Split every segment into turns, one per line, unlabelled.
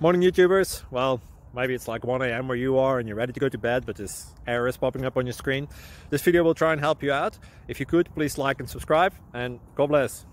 Morning YouTubers. Well, maybe it's like 1 a.m. where you are and you're ready to go to bed, but this error is popping up on your screen. This video will try and help you out. If you could, please like and subscribe, and God bless.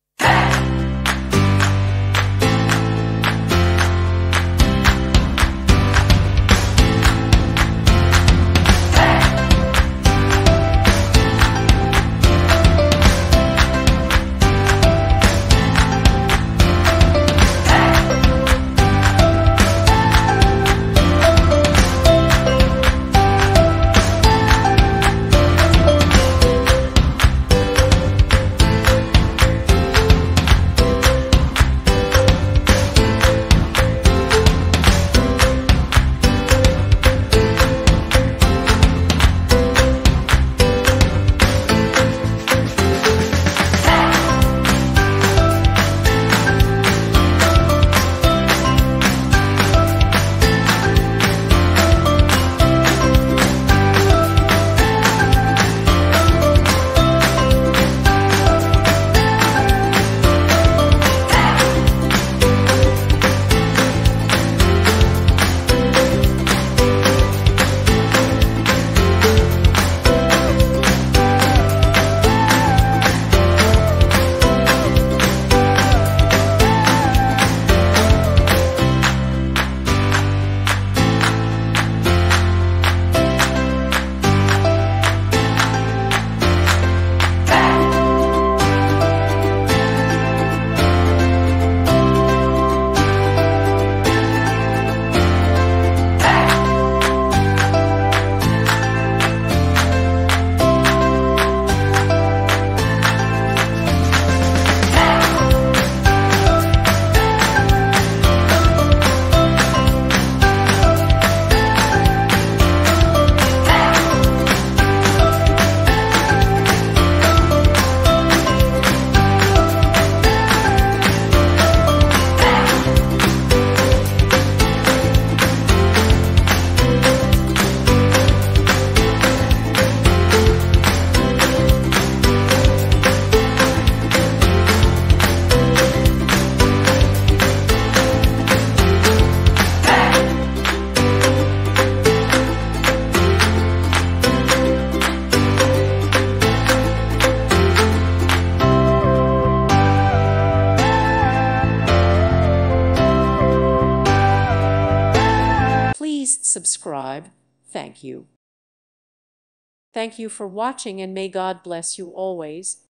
Please subscribe. Thank you. Thank you for watching, and may God bless you always.